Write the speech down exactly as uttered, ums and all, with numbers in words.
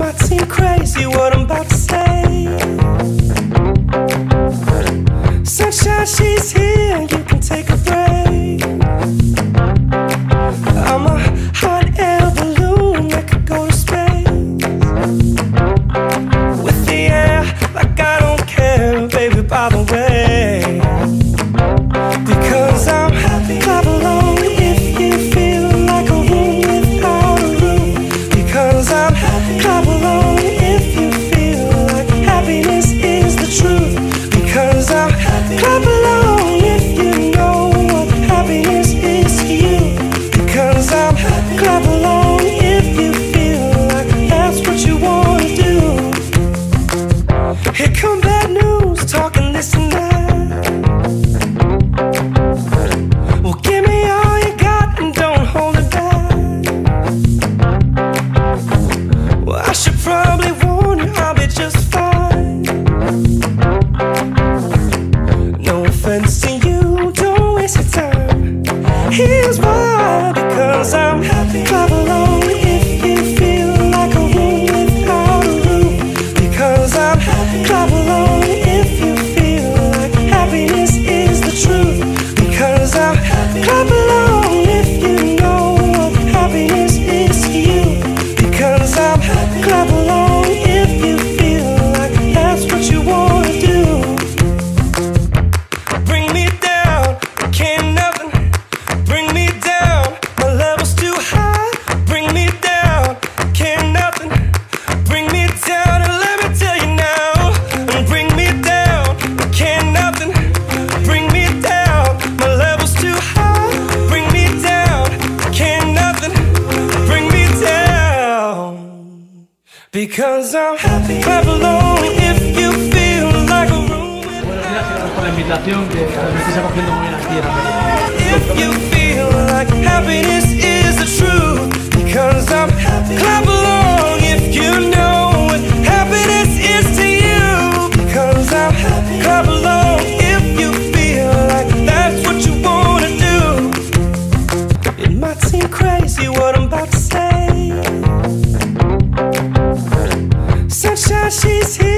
might seem crazy what I'm about to say. Sunshine, she's here, you can take a break. I'm a hot air balloon that could go to space. With the air, like I don't care, baby, by the way. Because I'm happy, clap along if you feel like a room without a roof. Because I'm happy, clap along if you feel like happiness is the truth. Because I'm happy, clap along if you know what happiness is to you. Because I'm happy, clap along if you feel like that's what you want to do. Here come bad news, talking this and that. Well, give me all you got and don't hold it back. Well, I should probably warn you, I'll be just fine. No offense to you, don't waste your time. Here's why, because I'm happy. Clap along if you feel like a room without a roof. Because I'm happy. Clap along if you feel like happiness is the truth. Because I'm happy. Clap along if you know what happiness is to you. Because I'm happy. Clap along if you feel like that's what you want to do. Bring me down, can't nothing bring me down. My level's too high. Bring me down, can't nothing bring me down. And let me tell you now, bring me down, can't nothing bring me down. My level's too high. Bring me down, can't nothing bring me down. Because I'm happy. Clap along if you feel like a room. Buenos días, gracias por la invitación, que me estáis acogiendo muy bien aquí en América. If you feel like happiness is the truth. Because I'm happy. Clap along if you know what happiness is to you. Because I'm happy. Clap along if you feel like that's what you want to do. It might seem crazy what I'm about to say. Sunshine, she's here.